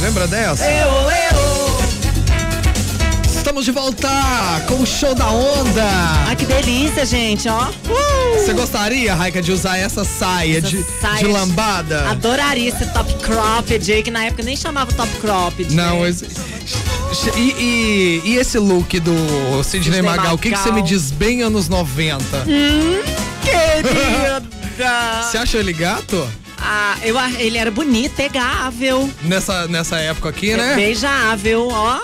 Lembra dessa? Estamos de volta com o Show da Onda. Ah, que delícia, gente, ó. Você gostaria, Raika, de usar essa saia, de lambada? Adoraria esse top cropped aí, que na época nem chamava top cropped. Não, né? E esse look do Sidney Magal, o que você me diz bem anos 90? Querida! Você achou ele gato? Ah, ele era bonito, pegável. Nessa época aqui, né? Beijável, ó.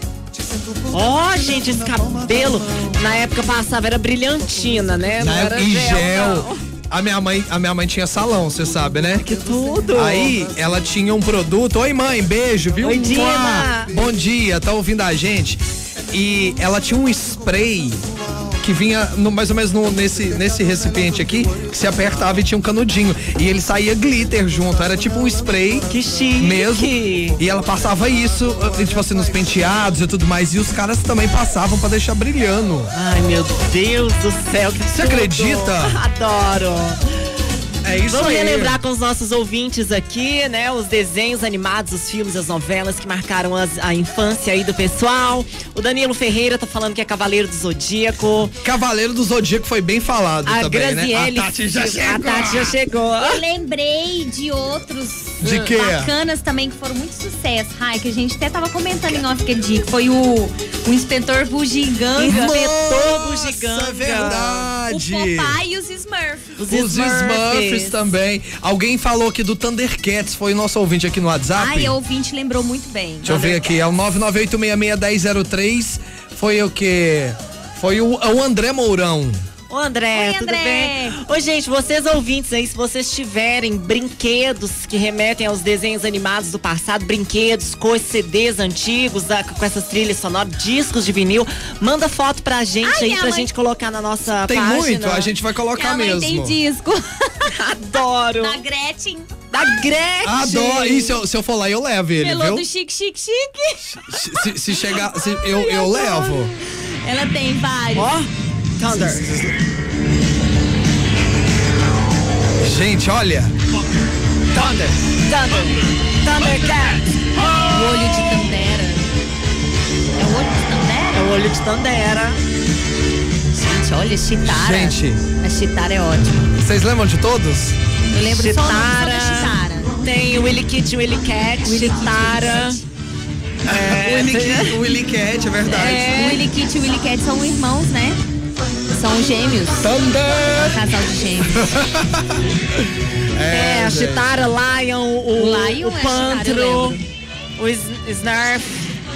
Ó, gente, esse cabelo na época passava, era brilhantina, né? Não era gel. Não. A minha mãe tinha salão, você sabe, né? Que tudo! Aí ela tinha um produto. Oi, mãe, beijo, viu? Oi, Dina. Bom dia, tá ouvindo a gente? E ela tinha um spray que vinha mais ou menos nesse recipiente aqui, que se apertava e tinha um canudinho. E ele saía glitter junto, era tipo um spray. Que chique! Mesmo. E ela passava isso, tipo assim, nos penteados e tudo mais. E os caras também passavam pra deixar brilhando. Ai, meu Deus do céu, que Você acredita? Adoro! É isso Vamos aí. relembrar com os nossos ouvintes aqui, né? Os desenhos animados, os filmes, as novelas que marcaram a infância aí do pessoal. O Danilo Ferreira tá falando que é Cavaleiro do Zodíaco. Cavaleiro do Zodíaco foi bem falado a também, Graziele, né? A Tati já chegou. A Tati já chegou. Eu lembrei de outros De quê? bacanas também que foram muito sucesso. Ai, que a gente até tava comentando em off aquele dia, que foi o Inspetor Bugiganga. Inspetor Bugiganga. É verdade. O Popeye e os Smurfs. Os Smurfs também. Alguém falou aqui do Thundercats, foi o nosso ouvinte aqui no WhatsApp. Ai, o ouvinte lembrou muito bem. Deixa eu ver aqui, é o 998661003. Foi o quê? Foi o André Mourão. Ô André, Oi, tudo André. bem? Ô gente, vocês ouvintes aí, se vocês tiverem brinquedos que remetem aos desenhos animados do passado, brinquedos, coisas, CDs antigos, com essas trilhas sonoras, discos de vinil, manda foto pra gente aí, pra gente colocar na nossa Tem página. muito, a gente vai colocar Minha mãe mesmo. tem disco. Adoro. Da Gretchen. Da Gretchen. Adoro. E se eu for lá, eu levo ele, Melô viu? do Chique, Chique, Chique. Se chegar, eu levo. Ela tem vários. Ó, Thunder. Gente, olha. Thunder. Thundercat. O olho de Tandera. É o olho de Tandera? É o olho de Tandera. Gente, olha, Chitara. Gente. A Chitara é ótima. Vocês lembram de todos? Eu lembro só o nome Chitara. da Chitara. Tem o Willy Kit, Willy Cat, Chitara. O Willy Cat, é verdade. O Willy Kit e o Willy Cat são irmãos, né? São gêmeos. Thunder! Um casal de gêmeos. A Chitara, Lion, o Lion é a Chitara, Pantro, eu o Snarf,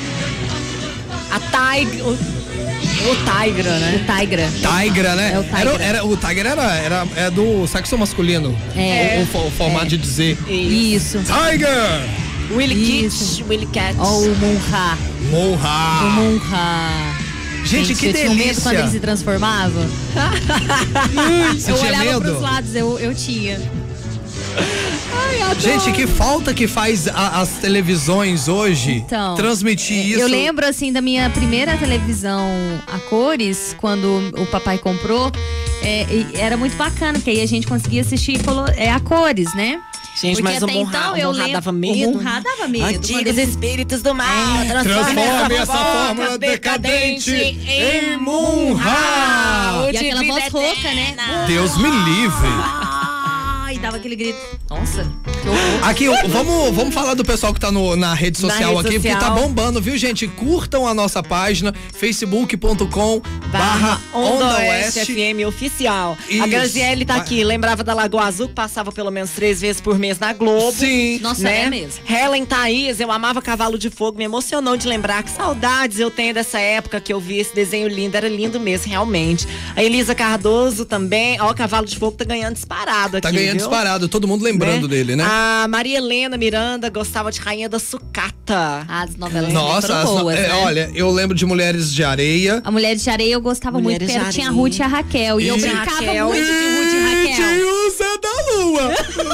a Tigra, o Tigra, né? O Tigra. Tigra, né? É o Tigra. O Tigra era do sexo masculino. É. O formato de dizer. Isso. Tiger! Willy Isso. Kit, Willy Cat. Ó, o Munha. O Monra! Munha. Gente, que eu tinha medo delícia! quando ele se transformava. Você Eu tinha olhava medo? pros lados, eu tinha. Ai, adoro. Gente, que falta que faz as televisões hoje Então, transmitir isso. Eu lembro, assim, da minha primeira televisão a cores, quando o papai comprou. E era muito bacana, porque aí a gente conseguia assistir a cores, né? Gente, Porque mas o até Monra então eu lembro. dava medo. O Monra dava medo. Antigos espíritos do mal, Transforme essa fórmula decadente em Monra! E aquela voz rouca, né? Deus me livre! Ai, dava aquele grito. Nossa, que horror. Aqui, vamos falar do pessoal que tá na rede social rede aqui, social. porque tá bombando, viu, gente? Curtam a nossa página, facebook.com/Onda Oeste. FM oficial. Isso. A Graziele tá aqui, lembrava da Lagoa Azul, que passava pelo menos 3 vezes por mês na Globo. Sim. Nossa, né? é mesmo. Helen Thaís, eu amava Cavalo de Fogo, me emocionou de lembrar, que saudades eu tenho dessa época que eu vi esse desenho lindo, era lindo mesmo, realmente. A Elisa Cardoso também, ó, Cavalo de Fogo tá ganhando disparado aqui, Tá ganhando viu? disparado, todo mundo lembrando dele, né? A Maria Helena Miranda gostava de Rainha da Sucata. As novelas Nossa, foram boas, né? olha, eu lembro de Mulheres de Areia. A Mulher de Areia eu gostava muito, Mulheres porque de tinha a Areia. Ruth e a Raquel. E eu E brincava Raquel. muito de Ruth e Raquel. Tio Zé da Lua.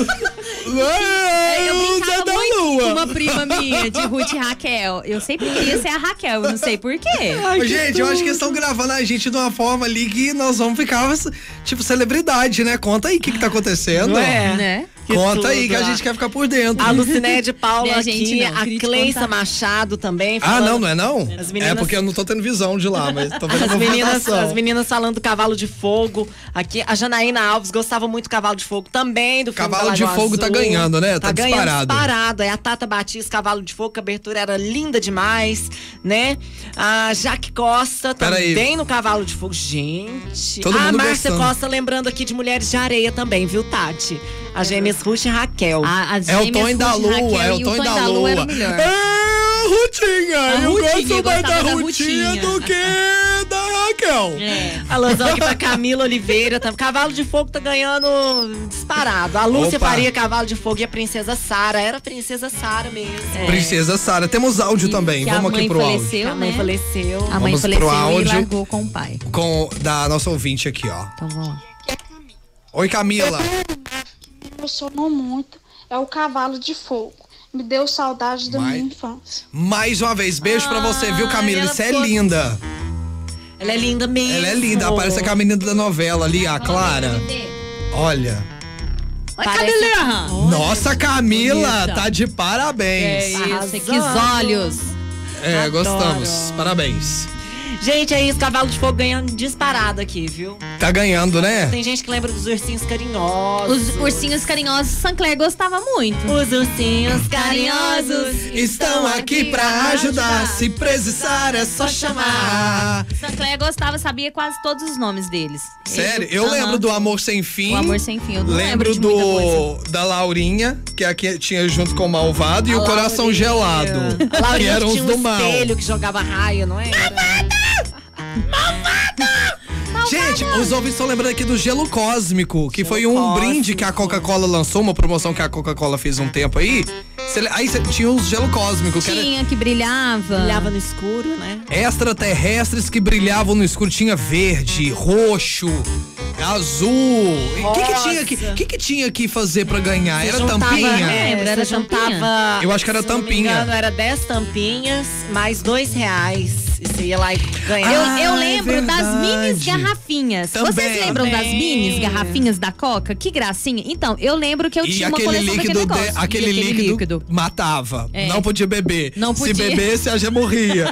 Eu Zé brincava da muito com Lua. uma prima minha de Ruth e Raquel. Eu sempre queria ser a Raquel, eu não sei por quê. Ô, gente, eu acho que eles estão gravando a gente de uma forma ali que nós vamos ficar, tipo, celebridade, né? Conta aí o que tá acontecendo. Não é? Né? Conta aí tudo, que a ó. gente quer ficar por dentro. A Lucinéia Paula Minha gente aqui, não, a queria te Cleissa contar. Machado também. Ah, falando- não é não? As meninas- É porque eu não tô tendo visão de lá, mas tô vendo a movimentação. As meninas falando do Cavalo de Fogo. Aqui, a Janaína Alves gostava muito do Cavalo de Fogo também, do filme Cavalo da de Lagoa Fogo tá Azul. ganhando, né? Tá ganhando disparado. disparado. É a Tata Batista, Cavalo de Fogo, que a abertura era linda demais, né? A Jaque Costa Peraí. também no Cavalo de Fogo. Gente. Todo a mundo Márcia gostando. Costa lembrando aqui de Mulheres de Areia também, viu, Tati? A Gêmeas Ruth e Raquel. As É o gêmeas Tonho da Ruth e Lua, Raquel, é o e Tonho da Lua. era o melhor. Rutinha! Eu Rutinha, gosto eu mais da gostava da Rutinha Rutinha. do que da Raquel. É. A Lanzão aqui pra Camila Oliveira. Cavalo de Fogo tá ganhando disparado. A Lúcia Opa. Faria, Cavalo de Fogo, e a Princesa Sara. Era a Princesa Sara mesmo. Princesa Sara. Temos áudio também. Que Vamos a mãe aqui pro áudio. faleceu, A mãe né? faleceu. A mãe Vamos pro faleceu áudio. e largou com o pai. Da nossa ouvinte aqui, ó. Então vamos lá. Oi, Camila. Me emocionou muito é o Cavalo de Fogo. Me deu saudade da minha infância. Mais uma vez, beijo pra você, viu, Camila? ela Você é ficou- linda. Ela é linda mesmo. Ela é linda. Parece que a menina da novela ali, a Clara. Olha. Oi, Parece- Camila! Nossa, Camila, bonita. tá de parabéns. Isso, que olhos. É, Adoro. gostamos. Parabéns. Gente, é isso. Cavalo de Fogo ganhando disparado aqui, viu? Tá ganhando, né? Tem gente que lembra dos ursinhos carinhosos. Os ursinhos carinhosos, Sancler gostava muito. Os ursinhos carinhosos. Estão aqui pra ajudar. Se precisar, é só chamar. Sancler gostava, sabia quase todos os nomes deles. Sério? Eu Aham. lembro do Amor Sem Fim. O Amor Sem Fim, eu não lembro Lembro de muita coisa. da Laurinha, que aqui tinha junto com o Malvado, e o Coração Gelado. A Laurinha Que eram os tinha do um mal. espelho que jogava raio, não era? Gente, os ouvintes estão lembrando aqui do Gelo Cósmico, que foi um Cósmico. brinde que a Coca-Cola lançou, uma promoção que a Coca-Cola fez um tempo aí. Aí você tinha os Gelo Cósmico, que era Tinha, que brilhava. Brilhava no escuro, né? extraterrestres que brilhavam no escuro. Tinha verde, roxo, azul. O que tinha que fazer pra ganhar? Você Era juntava- tampinha? lembro, era você juntava. Eu acho que era se não me tampinha. engano, era 10 tampinhas, mais R$2. E você ia lá e ganhava. Eu Ah, lembro é das minis verdade. garrafinhas. Também. Vocês lembram das Também. minis garrafinhas da Coca? Que gracinha. Então, eu lembro que eu E tinha uma aquele coleção daquele líquido, negócio. aquele E líquido matava. É. Não podia beber. Não Se podia. bebesse, a já morria.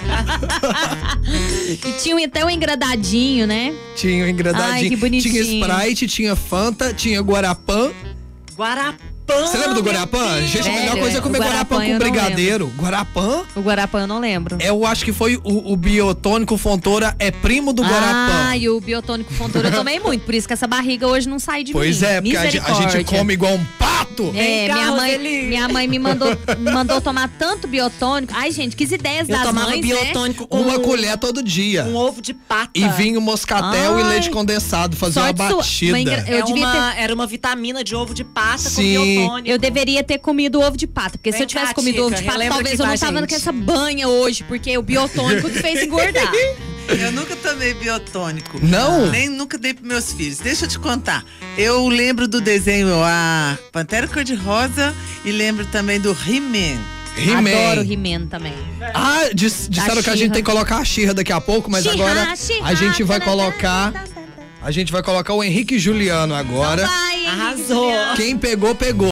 E tinha até um engradadinho, né? Tinha um engradadinho. Ai, que bonitinho. Tinha Sprite, tinha Fanta, tinha Guarapã. Guarapã. Você lembra do meu Guarapã? Deus. Gente, a melhor Velho, coisa é comer o Guarapã Guarapã eu com não brigadeiro. Guarapã? O Guarapã eu não lembro. Eu acho que foi o biotônico Fontoura, é primo do Guarapã. Ah, e o biotônico Fontoura eu tomei muito. Por isso que essa barriga hoje não sai de Pois mim. é, porque a gente Misericórdia. come igual um pato. É, Vem cá, minha Roseli. mãe me mandou tomar tanto biotônico. Ai, gente, que ideias Eu das tomava mães, biotônico com Uma colher todo dia. um ovo de pata. E vinho moscatel e Ai. leite condensado. Fazer uma Sorte sua. batida. Mas eu É devia era uma vitamina de ovo de pata Sim. com biotônico. Eu deveria ter comido ovo de pata, porque se Vem eu tivesse cá, comido ovo de Tica, pata, relembra talvez aqui eu não pra tava gente. com essa banha hoje, porque o biotônico que fez engordar. Eu nunca tomei biotônico. Não? Nem nunca dei pros meus filhos. Deixa eu te contar. Eu lembro do desenho A Pantera Cor-de-Rosa e lembro também do He-Man. He-Man. Adoro He-Man também. Ah, disseram que a gente She-Ra. tem que colocar a She-Ra daqui a pouco, mas She-Ra, agora She-Ra, a gente vai tá, tá, tá, colocar. tá, tá, tá. A gente vai colocar o Henrique Juliano agora. Vai, Arrasou. Juliana. Quem pegou, pegou.